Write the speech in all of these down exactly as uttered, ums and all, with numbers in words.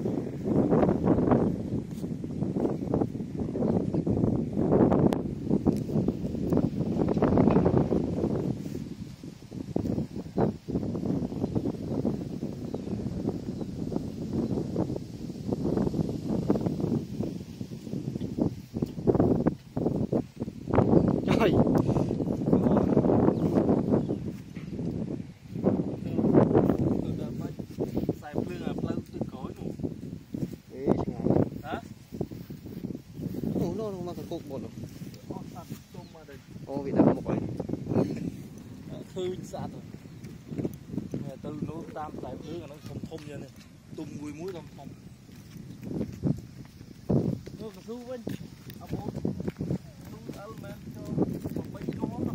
Ô bị đập một cái thư sạch rồi từ nó tam tại thứ nó không thông như này tung mùi muối không thông nó còn thu bên ông bố tung áo men cho một mấy nó không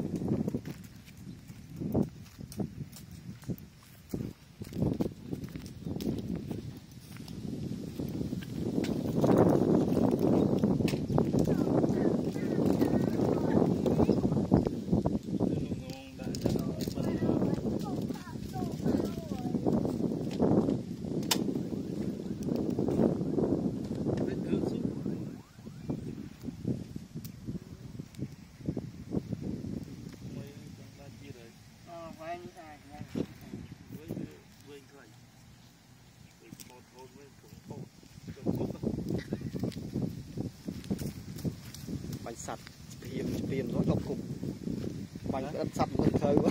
bánh sạch tiêm tiêm nó độc cục bánh đất sạch mình khơi quá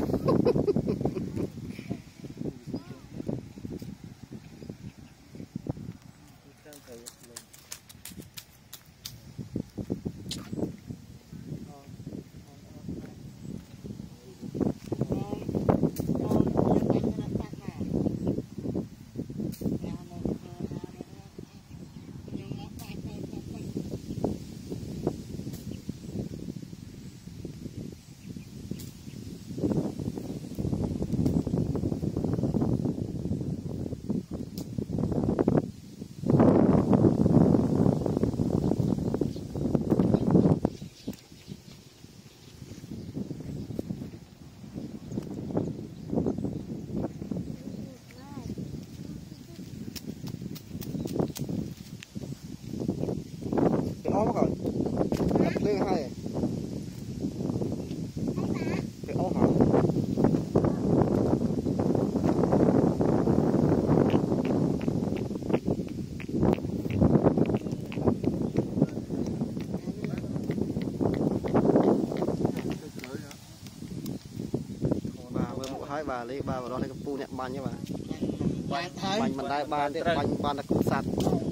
ốm rồi đập lên hay cái ốm hả bà vừa một hai bà lấy bà vào đó lấy cái pu nhẹ bàn nhé bà bánh mình đây bàn thì bánh bàn là cũng sạch